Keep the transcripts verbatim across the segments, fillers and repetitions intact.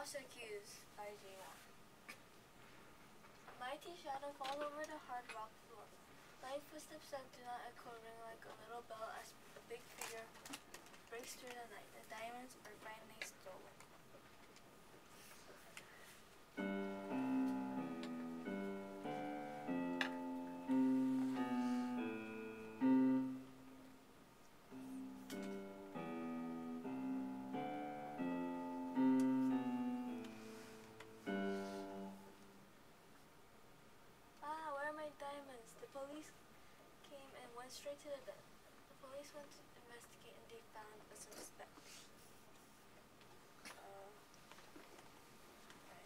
False Accused by Gina. A mighty shadow falls over the hard rock floor. Light footsteps that do not echo ring like a little bell as a big figure breaks through the night. The diamonds are finally stolen. Diamonds. The police came and went straight to the den. The police went to investigate and they found a suspect. Uh, right.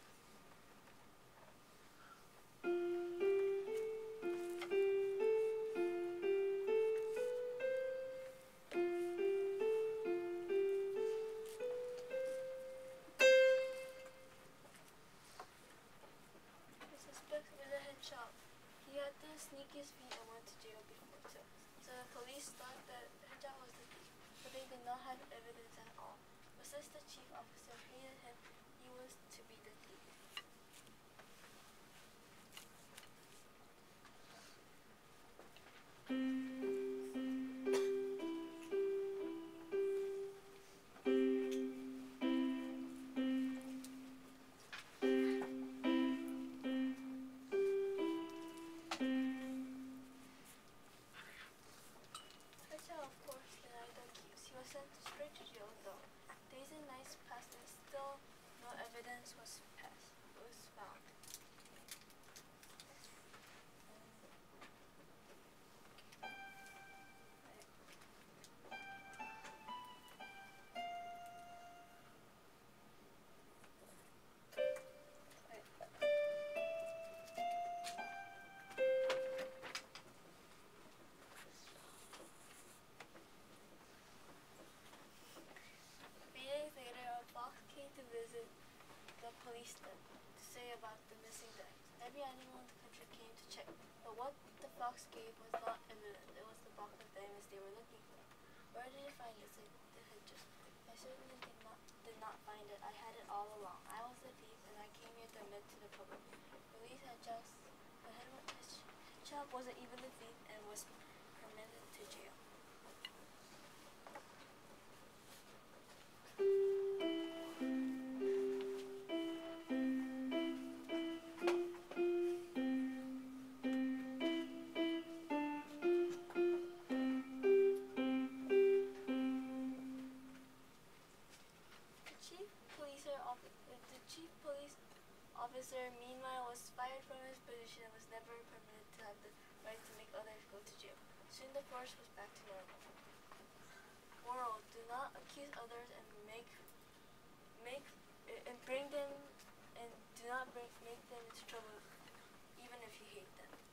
The suspect was a head shop. He had the sneakiest feet and went to jail before too. So the police thought that Hijab was the thief, but they did not have evidence at all. But since the chief officer hated him, he was to be the thief. Of course, denied the accused. He was sent straight to jail though. Days and nights passed and still no evidence was passed. was found. To visit the police then to say about the missing diamonds. Every animal in the country came to check, but what the fox gave was not evident. It was the box of diamonds they were looking for. Where did you find it? Said the hedgehog. I certainly did not did not find it. I had it all along. I was the thief, and I came here to admit to the public. Police had just the hedgehog wasn't even the thief and was permitted to jail. The chief police officer, meanwhile, was fired from his position and was never permitted to have the right to make others go to jail. Soon the force was back to normal. Moral: do not accuse others and make make and bring them and do not bring, make them into trouble, even if you hate them.